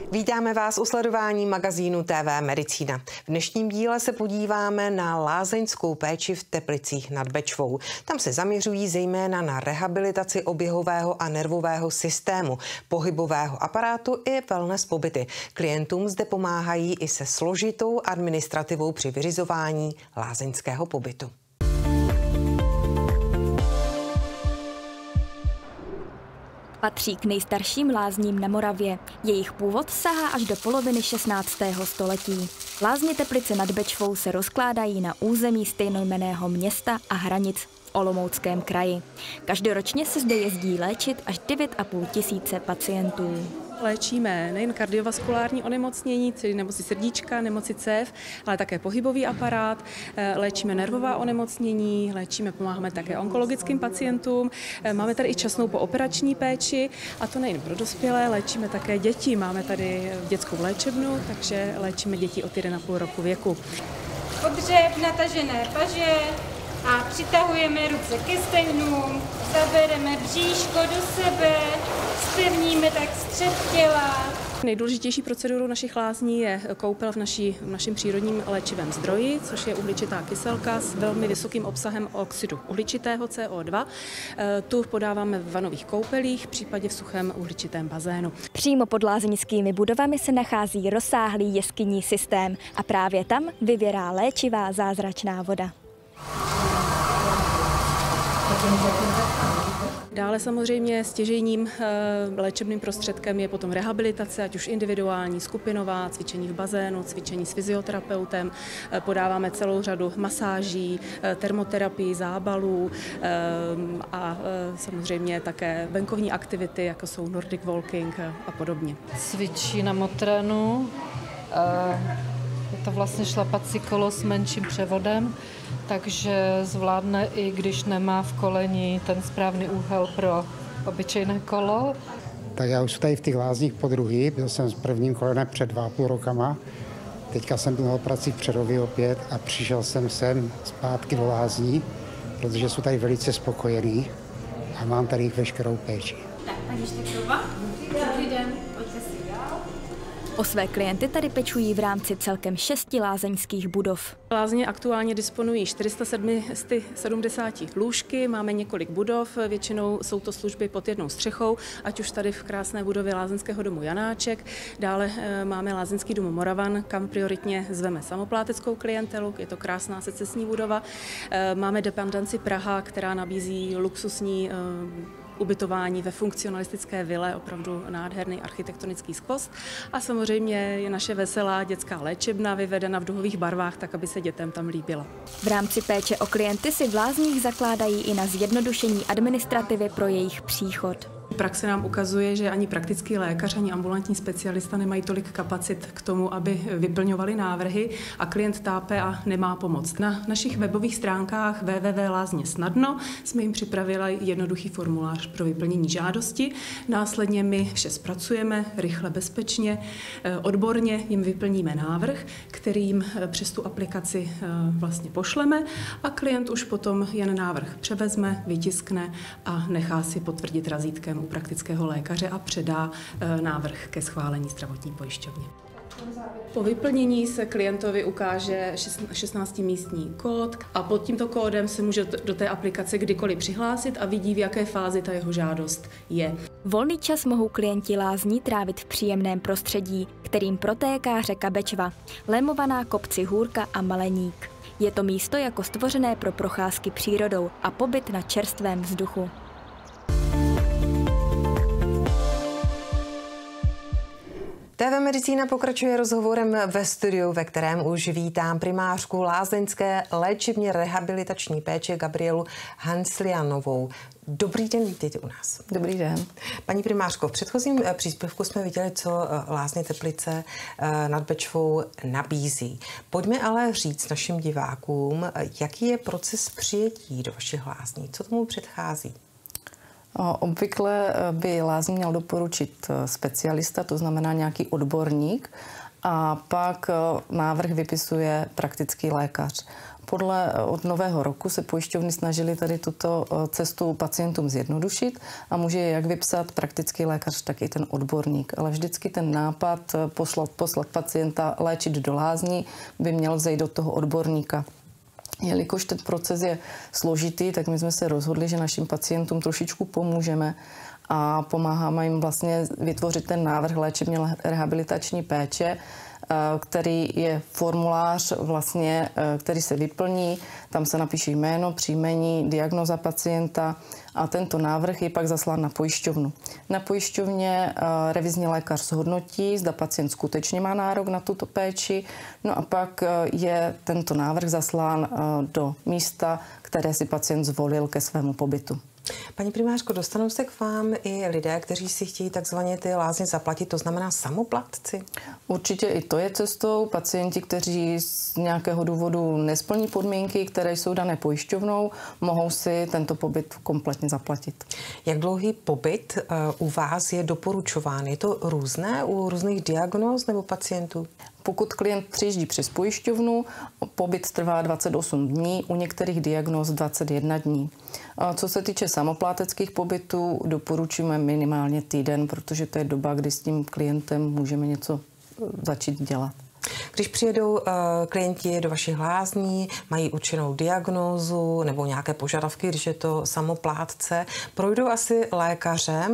Vítáme vás u sledování magazínu TV Medicína. V dnešním díle se podíváme na lázeňskou péči v Teplicích nad Bečvou. Tam se zaměřují zejména na rehabilitaci oběhového a nervového systému, pohybového aparátu i wellness pobyty. Klientům zde pomáhají i se složitou administrativou při vyřizování lázeňského pobytu. Patří k nejstarším lázním na Moravě. Jejich původ sahá až do poloviny 16. století. Lázně Teplice nad Bečvou se rozkládají na území stejnojmenného města a hranic v Olomouckém kraji. Každoročně se zde jezdí léčit až 9,5 tisíce pacientů. Léčíme nejen kardiovaskulární onemocnění, tedy nemoci srdíčka, nemoci cév, ale také pohybový aparát, léčíme nervová onemocnění, pomáháme také onkologickým pacientům, máme tady i časnou pooperační péči, a to nejen pro dospělé, léčíme také děti, máme tady dětskou léčebnu, takže léčíme děti od 1,5 roku věku. Odřep natažené paže a přitahujeme ruce ke stehnům, zabereme bříško do sebe, zpevníme tak střed těla. Nejdůležitější procedurou našich lázní je koupel v našem přírodním léčivém zdroji, což je uhličitá kyselka s velmi vysokým obsahem oxidu uhličitého CO2. Tu podáváme v vanových koupelích, v případě v suchém uhličitém bazénu. Přímo pod lázeňskými budovami se nachází rozsáhlý jeskyní systém a právě tam vyvěrá léčivá zázračná voda. Dále samozřejmě stěžejním léčebným prostředkem je potom rehabilitace, ať už individuální, skupinová, cvičení v bazénu, cvičení s fyzioterapeutem. Podáváme celou řadu masáží, termoterapii, zábalů a samozřejmě také venkovní aktivity, jako jsou Nordic walking a podobně. Cvičí na motrénu. Je to vlastně šlapací kolo s menším převodem, takže zvládne, i když nemá v koleni ten správný úhel pro obyčejné kolo. Tak já už jsem tady v těch lázních podruhý, byl jsem s prvním kolenem před 2,5 rokama. Teďka jsem byl na operaci předově opět a přišel jsem sem zpátky do lázní, protože jsou tady velice spokojení a mám tady veškerou péči. Tak, paní Štekrová, dobrý den, pojďte si dál. O své klienty tady pečují v rámci celkem 6 lázeňských budov. Lázně aktuálně disponují 470 lůžky, máme několik budov, většinou jsou to služby pod jednou střechou, ať už tady v krásné budově lázeňského domu Janáček, dále máme lázeňský dům Moravan, kam prioritně zveme samopláteckou klientelu, je to krásná secesní budova, máme dependanci Praha, která nabízí luxusní ubytování ve funkcionalistické vile, opravdu nádherný architektonický skvost. A samozřejmě je naše veselá dětská léčebna vyvedena v duhových barvách, tak aby se dětem tam líbilo. V rámci péče o klienty si v lázních zakládají i na zjednodušení administrativy pro jejich příchod. Praxe nám ukazuje, že ani praktický lékař, ani ambulantní specialista nemají tolik kapacit k tomu, aby vyplňovali návrhy a klient tápe a nemá pomoc. Na našich webových stránkách www.lázně snadno jsme jim připravili jednoduchý formulář pro vyplnění žádosti. Následně my vše zpracujeme rychle, bezpečně, odborně jim vyplníme návrh, kterým přes tu aplikaci vlastně pošleme a klient už potom jen návrh převezme, vytiskne a nechá si potvrdit razítkem u praktického lékaře a předá návrh ke schválení zdravotní pojišťovně. Po vyplnění se klientovi ukáže 16-místní kód a pod tímto kódem se může do té aplikace kdykoliv přihlásit a vidí, v jaké fázi ta jeho žádost je. Volný čas mohou klienti lázní trávit v příjemném prostředí, kterým protéká řeka Bečva, lemovaná kopci Hůrka a Maleník. Je to místo jako stvořené pro procházky přírodou a pobyt na čerstvém vzduchu. TV Medicína pokračuje rozhovorem ve studiu, ve kterém už vítám primářku lázeňské léčebně rehabilitační péče Gabrielu Hanslianovou. Dobrý den, vítejte u nás. Dobrý den. Paní primářko, v předchozím příspěvku jsme viděli, co lázně Teplice nad Bečvou nabízí. Pojďme ale říct našim divákům, jaký je proces přijetí do vašich lázní, co tomu předchází. Obvykle by lázní měl doporučit specialista, to znamená nějaký odborník, a pak návrh vypisuje praktický lékař. Od nového roku se pojišťovny snažily tady tuto cestu pacientům zjednodušit a může je jak vypsat praktický lékař, tak i ten odborník. Ale vždycky ten nápad poslat pacienta léčit do lázní by měl zejít do toho odborníka. Jelikož ten proces je složitý, tak my jsme se rozhodli, že našim pacientům trošičku pomůžeme a pomáháme jim vlastně vytvořit ten návrh léčebně rehabilitační péče, který je formulář vlastně, který se vyplní, tam se napíše jméno, příjmení, diagnóza pacienta a tento návrh je pak zaslán na pojišťovnu. Na pojišťovně revizní lékař zhodnotí, zda pacient skutečně má nárok na tuto péči, no a pak je tento návrh zaslán do místa, které si pacient zvolil ke svému pobytu. Paní primářko, dostanou se k vám i lidé, kteří si chtějí takzvaně ty lázně zaplatit, to znamená samoplatci? Určitě i to je cestou. Pacienti, kteří z nějakého důvodu nesplní podmínky, které jsou dané pojišťovnou, mohou si tento pobyt kompletně zaplatit. Jak dlouhý pobyt u vás je doporučován? Je to různé u různých diagnóz nebo pacientů? Pokud klient přijíždí přes pojišťovnu, pobyt trvá 28 dní, u některých diagnóz 21 dní. Co se týče samopláteckých pobytů, doporučujeme minimálně týden, protože to je doba, kdy s tím klientem můžeme něco začít dělat. Když přijedou klienti do vašich lázní, mají určenou diagnózu nebo nějaké požadavky, když je to samoplátce, projdou asi lékařem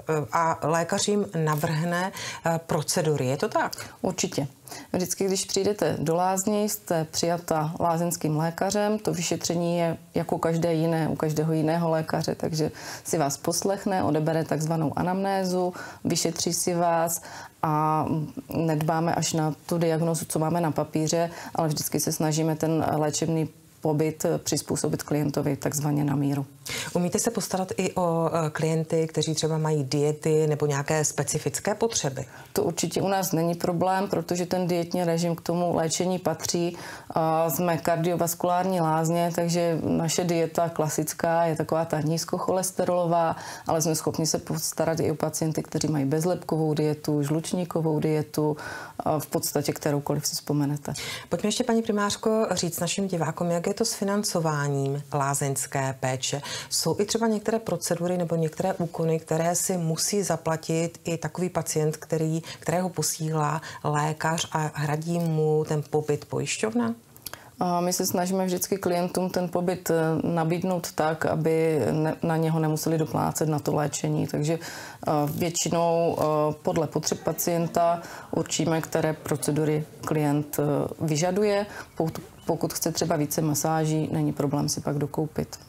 a lékař jim navrhne procedury. Je to tak? Určitě. Vždycky, když přijdete do lázní, jste přijata lázeňským lékařem. To vyšetření je jako u každého jiného lékaře, takže si vás poslechne, odebere takzvanou anamnézu, vyšetří si vás a nedbáme až na tu diagnózu, co máme na papíře, ale vždycky se snažíme ten léčebný pobyt přizpůsobit klientovi takzvaně na míru. Umíte se postarat i o klienty, kteří třeba mají diety nebo nějaké specifické potřeby? To určitě u nás není problém, protože ten dietní režim k tomu léčení patří. Jsme kardiovaskulární lázně, takže naše dieta klasická je taková ta nízkocholesterolová, ale jsme schopni se postarat i o pacienty, kteří mají bezlepkovou dietu, žlučníkovou dietu, v podstatě kteroukoliv si vzpomenete. Pojďme ještě, paní primářko, říct našim divákům, jak je to s financováním lázeňské péče. Jsou i třeba některé procedury nebo některé úkony, které si musí zaplatit i takový pacient, kterého posílá lékař a hradí mu ten pobyt pojišťovna? My se snažíme vždycky klientům ten pobyt nabídnout tak, aby na něho nemuseli doplácet na to léčení. Takže většinou podle potřeb pacienta určíme, které procedury klient vyžaduje. Pokud chce třeba více masáží, není problém si pak dokoupit.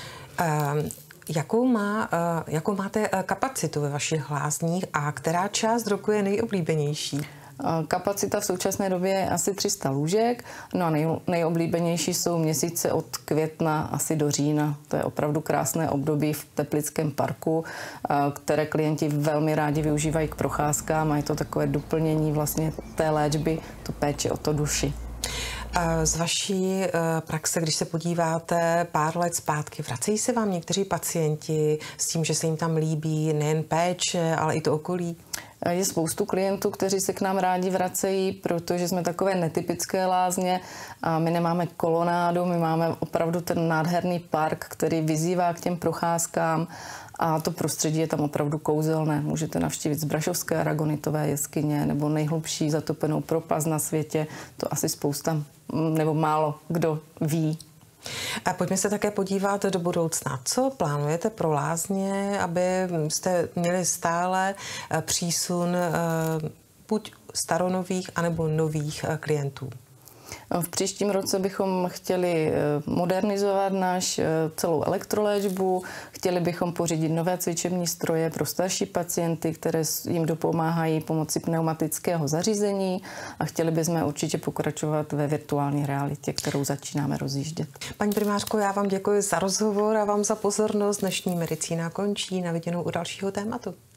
Jakou máte kapacitu ve vašich lázních a která část roku je nejoblíbenější? Kapacita v současné době je asi 300 lůžek, no a nejoblíbenější jsou měsíce od května asi do října. To je opravdu krásné období v Teplickém parku, které klienti velmi rádi využívají k procházkám a je to takové doplnění vlastně té léčby, to péče o to duši. Z vaší praxe, když se podíváte pár let zpátky, vracejí se vám někteří pacienti s tím, že se jim tam líbí nejen péče, ale i to okolí? Je spoustu klientů, kteří se k nám rádi vracejí, protože jsme takové netypické lázně a my nemáme kolonádu, my máme opravdu ten nádherný park, který vyzývá k těm procházkám a to prostředí je tam opravdu kouzelné. Můžete navštívit Zbrašovské aragonitové jeskyně nebo nejhlubší zatopenou propast na světě. To asi spousta nebo málo kdo ví. A pojďme se také podívat do budoucna. Co plánujete pro lázně, aby jste měli stále přísun buď staronových, anebo nových klientů? V příštím roce bychom chtěli modernizovat celou elektroléčbu, chtěli bychom pořídit nové cvičební stroje pro starší pacienty, které jim dopomáhají pomocí pneumatického zařízení a chtěli bychom určitě pokračovat ve virtuální realitě, kterou začínáme rozjíždět. Paní primářko, já vám děkuji za rozhovor a vám za pozornost. Dnešní Medicína končí. Na viděnou u dalšího tématu.